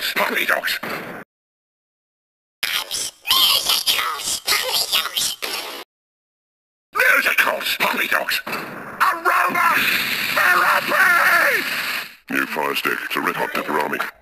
musicals, puppy dogs. Musicals, puppy dogs. Aroma therapy! New fire stick. It's a red hot peperami.